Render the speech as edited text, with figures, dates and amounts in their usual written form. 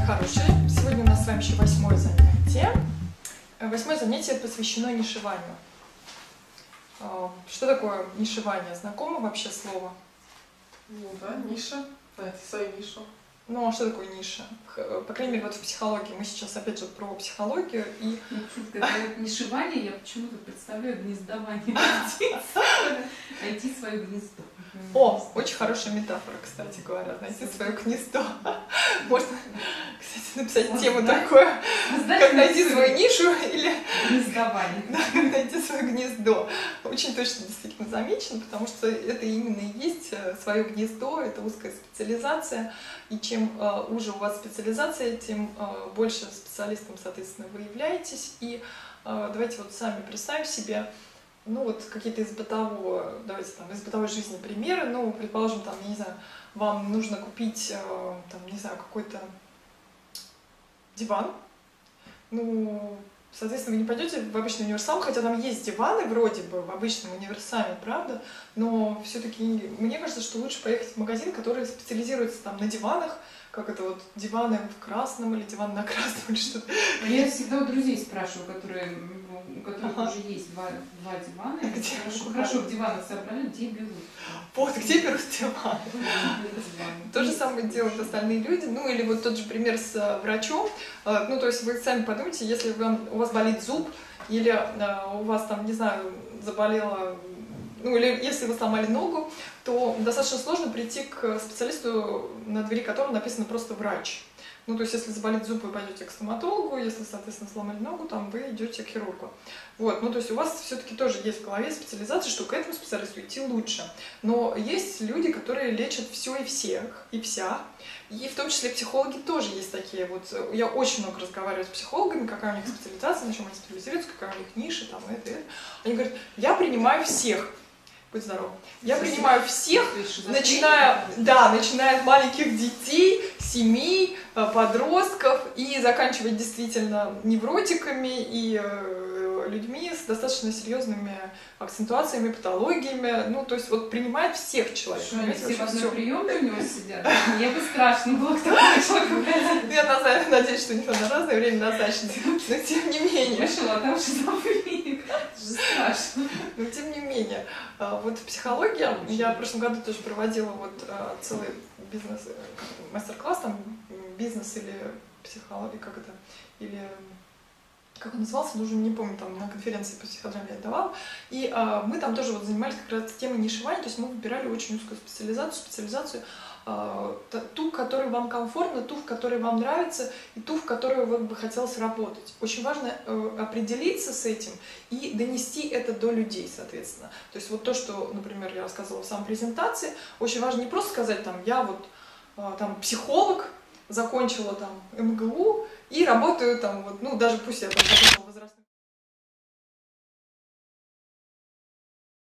мои хорошие! Сегодня у нас с вами еще 8-е занятие. 8-е занятие посвящено нишеванию. Что такое нишевание? Знакомо вообще слово? Ну да, ниша. Найти свою нишу. Ну а что такое ниша? По крайней мере, вот в психологии. Мы сейчас опять же про психологию и... Когда нишевание, я почему-то представляю гнездование. Найти свое гнездо. О, очень хорошая метафора, кстати говоря. Найти свое гнездо. Можно, кстати, написать тему такую, как найти свою нишу или найти свое гнездо. Очень точно действительно замечено, потому что это именно и есть свое гнездо, это узкая специализация. И чем уже у вас специализация, тем больше специалистом, соответственно, вы являетесь. И давайте вот сами представим себе, ну вот какие-то из бытового, давайте там из бытовой жизни примеры. Ну, предположим, там, я не знаю, вам нужно купить, там, не знаю, какой-то диван. Ну, соответственно, вы не пойдете в обычный универсам, хотя там есть диваны вроде бы в обычном универсаме, правда? Но все-таки мне кажется, что лучше поехать в магазин, который специализируется там на диванах, как это вот диваны в красном или диван на красном или что-то. Я всегда у друзей спрашиваю, у которых уже есть два дивана. Хорошо в диванах собрали, где берут? Вот, где берут диван? То же самое делают остальные люди. Ну или вот тот же пример с врачом. Ну то есть вы сами подумайте, если у вас болит зуб, или у вас там, не знаю, заболело, ну или если вы сломали ногу, то достаточно сложно прийти к специалисту, на двери которого написано просто «врач». Ну, то есть, если заболит зуб, вы пойдете к стоматологу, если, соответственно, сломали ногу, там, вы идете к хирургу. Вот, ну, то есть, у вас все-таки тоже есть в голове специализация, что к этому специалисту идти лучше. Но есть люди, которые лечат все и всех, и вся. И в том числе психологи тоже есть такие. Вот я очень много разговариваю с психологами, какая у них специализация, на чем они специализируются, какая у них ниша, там, это. Они говорят, я принимаю всех. Будь здоров. Я принимаю всех, начиная от маленьких детей, семей, подростков и заканчивая действительно невротиками и людьми с достаточно серьезными акцентуациями, патологиями. Ну, то есть вот принимает всех человек. Что, они все в одной приемной у него сидят? Мне бы страшно было к такому человеку. Я надеюсь, что не на разное время назначено. Но тем не менее. Вышел, а там шизофреник. Это же страшно. Но тем не менее. Вот психология, я в прошлом году тоже проводила вот целый бизнес, мастер-класс, там бизнес или психология, как это, или как он назывался, уже не помню, там на конференции по психодраме я давала. И мы там тоже вот занимались как раз темой нишевания, то есть мы выбирали очень узкую специализацию, ту, в которой вам комфортно, ту, в которой вам нравится, и ту, в которой вам бы хотелось работать. Очень важно определиться с этим и донести это до людей, соответственно. То есть вот то, что, например, я рассказывала в самой презентации, очень важно не просто сказать, там, я вот там психолог, закончила там МГУ и работаю там, вот, ну, даже пусть я там возрастной